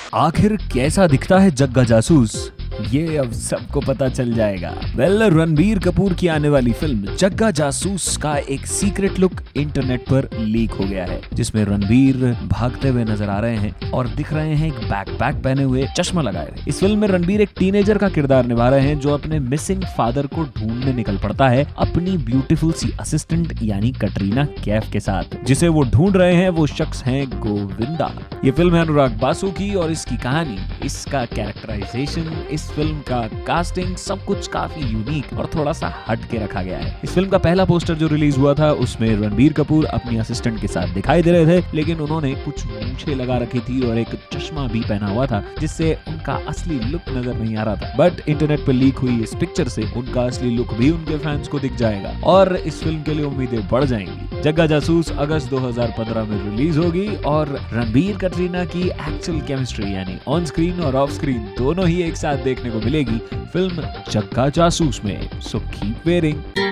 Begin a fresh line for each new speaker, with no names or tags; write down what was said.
आखिर कैसा दिखता है जग्गा जासूस, ये अब सबको पता चल जाएगा। रणबीर कपूर की आने वाली फिल्म जग्गा जासूस का एक सीक्रेट लुक इंटरनेट पर लीक हो गया है, जिसमें रणबीर भागते हुए नजर आ रहे हैं और दिख रहे हैं एक बैकपैक पहने हुए, चश्मा लगाए हुए। इस फिल्म में रणबीर एक टीनेजर का किरदार निभा रहे हैं जो अपने मिसिंग फादर को ढूंढने निकल पड़ता है अपनी ब्यूटीफुल सी असिस्टेंट यानी कटरीना कैफ के साथ। जिसे वो ढूंढ रहे हैं वो शख्स है गोविंदा। ये फिल्म है अनुराग बासु की और इसकी कहानी, इसका कैरेक्टराइजेशन, इस फिल्म का कास्टिंग, सब कुछ काफी यूनिक और थोड़ा सा हट के रखा गया है। इस फिल्म का पहला पोस्टर जो रिलीज हुआ था उसमें रणबीर कपूर अपनी असिस्टेंट के साथ दिखाई दे रहे थे, लेकिन उन्होंने कुछ मूंछें लगा रखी थी और एक चश्मा भी पहना हुआ था, जिससे उनका असली लुक नजर नहीं आ रहा था। बट इंटरनेट पर लीक हुई इस पिक्चर से उनका असली लुक भी उनके फैंस को दिख जाएगा और इस फिल्म के लिए उम्मीदें बढ़ जाएंगी। जग्गा जासूस अगस्त 2015 में रिलीज होगी और रणबीर कटरीना की एक्चुअल केमिस्ट्री यानी ऑन स्क्रीन और ऑफ स्क्रीन दोनों ही एक साथ देखने को मिलेगी फिल्म जग्गा जासूस में। So keep wearing.